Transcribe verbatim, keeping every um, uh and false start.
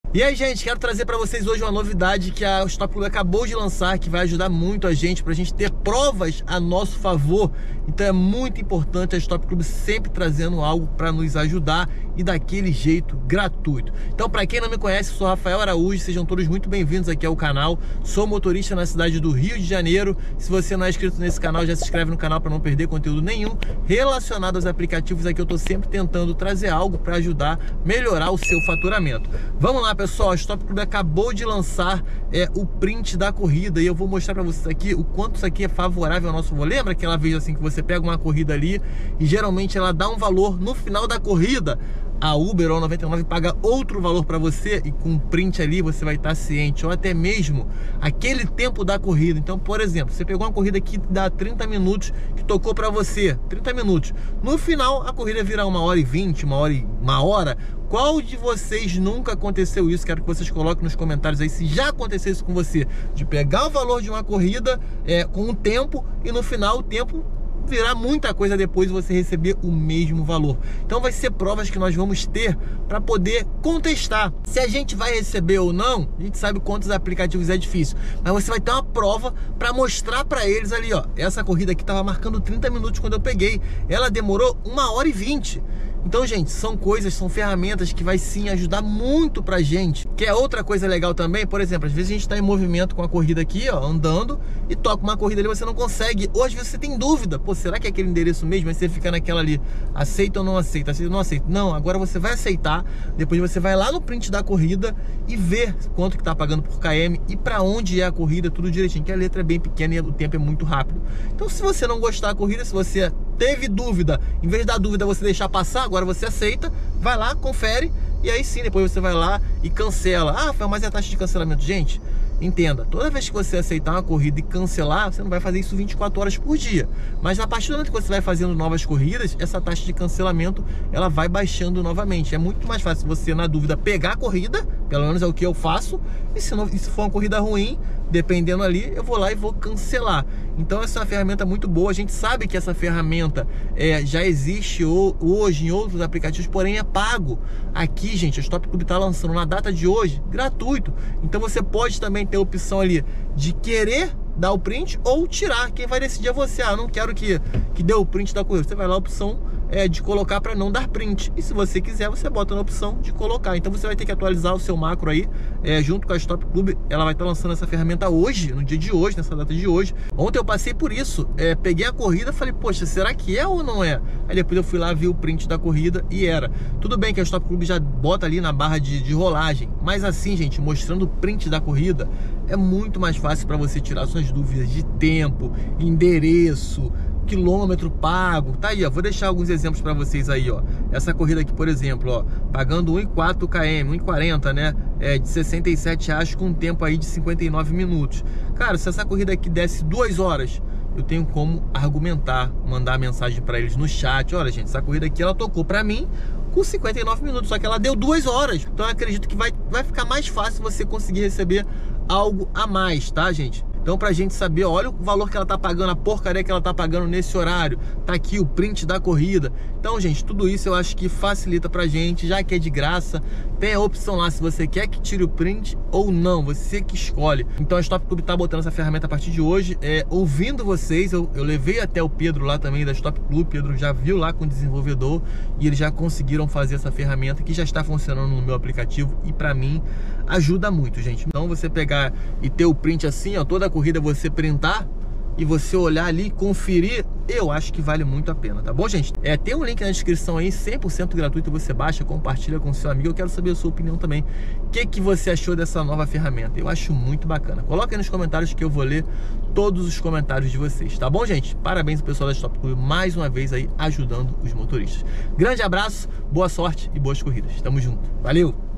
E aí, gente, quero trazer para vocês hoje uma novidade que a Stop Club acabou de lançar, que vai ajudar muito a gente, para a gente ter provas a nosso favor. Então é muito importante a Stop Club sempre trazendo algo para nos ajudar e daquele jeito gratuito. Então, para quem não me conhece, eu sou Rafael Araújo, sejam todos muito bem-vindos aqui ao canal. Sou motorista na cidade do Rio de Janeiro. Se você não é inscrito nesse canal, já se inscreve no canal para não perder conteúdo nenhum relacionado aos aplicativos. Aqui eu estou sempre tentando trazer algo para ajudar a melhorar o seu faturamento. Vamos lá, pessoal, a Stop Club acabou de lançar é, o print da corrida e eu vou mostrar para vocês aqui o quanto isso aqui é favorável ao nosso voo. Lembra aquela vez assim que você pega uma corrida ali e geralmente ela dá um valor no final da corrida? A Uber ou noventa e nove paga outro valor para você e com o print ali você vai estar ciente, ou até mesmo aquele tempo da corrida. Então, por exemplo, você pegou uma corrida que dá trinta minutos, que tocou para você, trinta minutos. No final, a corrida vira uma hora e vinte, uma hora e uma hora. Qual de vocês nunca aconteceu isso? Quero que vocês coloquem nos comentários aí se já aconteceu isso com você, de pegar o valor de uma corrida é, com o tempo e no final o tempo virar muita coisa depois você receber o mesmo valor. Então vai ser provas que nós vamos ter para poder contestar se a gente vai receber ou não. A gente sabe quantos aplicativos é difícil, mas você vai ter uma prova para mostrar para eles ali, ó, essa corrida aqui estava marcando trinta minutos quando eu peguei, ela demorou uma hora e vinte. Então, gente, são coisas, são ferramentas que vai sim ajudar muito pra gente. Que é outra coisa legal também, por exemplo, às vezes a gente tá em movimento com a corrida aqui, ó, andando, e toca uma corrida ali, você não consegue. Ou às vezes você tem dúvida, pô, será que é aquele endereço mesmo? Aí você fica naquela ali, aceita ou não aceita, aceita ou não aceita. Não, agora você vai aceitar, depois você vai lá no print da corrida e ver quanto que tá pagando por km e pra onde é a corrida, tudo direitinho, que a letra é bem pequena e o tempo é muito rápido. Então, se você não gostar da corrida, se você teve dúvida, em vez da dúvida você deixar passar, agora você aceita, vai lá, confere, e aí sim, depois você vai lá e cancela. Ah, Rafael, mas é a taxa de cancelamento? Gente, entenda, toda vez que você aceitar uma corrida e cancelar, você não vai fazer isso vinte e quatro horas por dia. Mas a partir do momento que você vai fazendo novas corridas, essa taxa de cancelamento, ela vai baixando novamente. É muito mais fácil você, na dúvida, pegar a corrida, pelo menos é o que eu faço, e se, não, e se for uma corrida ruim, dependendo ali, eu vou lá e vou cancelar. Então essa é uma ferramenta muito boa. A gente sabe que essa ferramenta é, já existe hoje em outros aplicativos, porém é pago. Aqui, gente, a Stop Club está lançando na data de hoje, gratuito. Então você pode também ter a opção ali de querer dar o print ou tirar. Quem vai decidir é você. Ah, não quero que, que dê o print da corrida. Você vai lá, a opção é de colocar para não dar print. E se você quiser, você bota na opção de colocar. Então você vai ter que atualizar o seu macro aí, é, junto com a Stop Club. Ela vai estar lançando essa ferramenta hoje, no dia de hoje, nessa data de hoje. Ontem eu passei por isso, é, peguei a corrida, falei, poxa, será que é ou não é? Aí depois eu fui lá, vi o print da corrida e era. Tudo bem que a Stop Club já bota ali na barra de, de rolagem, mas assim, gente, mostrando o print da corrida, é muito mais fácil para você tirar suas dúvidas de tempo, endereço, quilômetro pago. Tá aí, ó, vou deixar alguns exemplos para vocês aí, ó. Essa corrida aqui, por exemplo, ó, pagando um vírgula quatro quilômetros, um vírgula quarenta, né, é, de sessenta e sete reais com um tempo aí de cinquenta e nove minutos. Cara, se essa corrida aqui desse duas horas, eu tenho como argumentar, mandar mensagem para eles no chat. Olha, gente, essa corrida aqui ela tocou para mim com cinquenta e nove minutos, só que ela deu duas horas. Então eu acredito que vai, vai ficar mais fácil você conseguir receber algo a mais, tá, gente? Então, pra gente saber, olha o valor que ela tá pagando, a porcaria que ela tá pagando nesse horário. Tá aqui o print da corrida. Então, gente, tudo isso eu acho que facilita pra gente, já que é de graça. Tem a opção lá se você quer que tire o print ou não, você que escolhe. Então a Stop Club tá botando essa ferramenta a partir de hoje. É, ouvindo vocês, eu, eu levei até o Pedro lá também da Stop Club. O Pedro já viu lá com o desenvolvedor e eles já conseguiram fazer essa ferramenta que já está funcionando no meu aplicativo e pra mim ajuda muito, gente. Então você pegar e ter o print assim, ó, toda a corrida você printar e você olhar ali, conferir, eu acho que vale muito a pena, tá bom, gente? É, tem um link na descrição aí, cem por cento gratuito, você baixa, compartilha com seu amigo. Eu quero saber a sua opinião também. O que, que você achou dessa nova ferramenta? Eu acho muito bacana. Coloca aí nos comentários que eu vou ler todos os comentários de vocês, tá bom, gente? Parabéns ao pessoal da Stop Club, mais uma vez aí, ajudando os motoristas. Grande abraço, boa sorte e boas corridas. Tamo junto. Valeu!